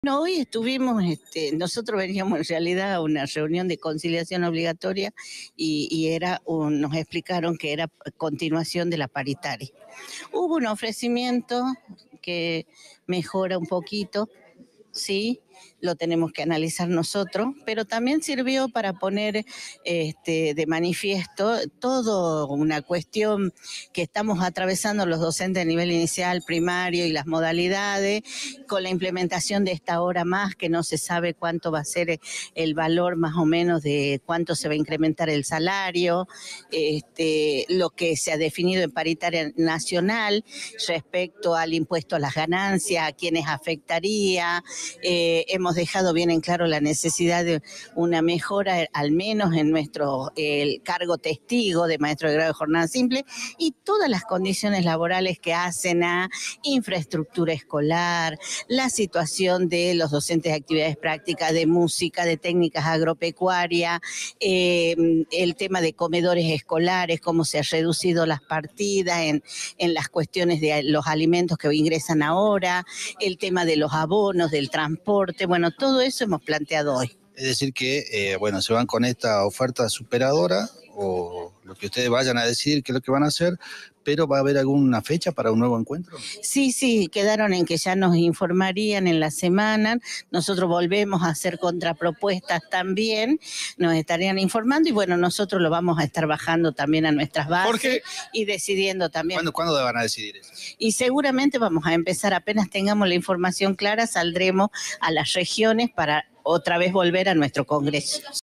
No, hoy estuvimos, nosotros veníamos en realidad a una reunión de conciliación obligatoria y nos explicaron que era continuación de la paritaria. Hubo un ofrecimiento que mejora un poquito, sí, lo tenemos que analizar nosotros, pero también sirvió para poner de manifiesto toda una cuestión que estamos atravesando los docentes a nivel inicial, primario y las modalidades, con la implementación de esta hora más, que no se sabe cuánto va a ser el valor más o menos de cuánto se va a incrementar el salario, lo que se ha definido en paritaria nacional respecto al impuesto a las ganancias, a quienes afectaría. Hemos dejado bien en claro la necesidad de una mejora, al menos en el cargo testigo de maestro de grado de jornada simple, y todas las condiciones laborales que hacen a infraestructura escolar, la situación de los docentes de actividades prácticas, de música, de técnicas agropecuarias, el tema de comedores escolares, cómo se han reducido las partidas en las cuestiones de los alimentos que ingresan ahora, el tema de los abonos, del transporte, bueno, todo eso hemos planteado hoy. Es decir que, se van con esta oferta superadora o lo que ustedes vayan a decidir qué es lo que van a hacer, pero ¿va a haber alguna fecha para un nuevo encuentro? Sí, quedaron en que ya nos informarían en la semana, nosotros volvemos a hacer contrapropuestas también, nos estarían informando y bueno, nosotros lo vamos a estar bajando también a nuestras bases. Jorge, y decidiendo también. ¿Cuándo van a decidir eso? Y seguramente vamos a empezar, apenas tengamos la información clara, saldremos a las regiones para otra vez volver a nuestro congreso.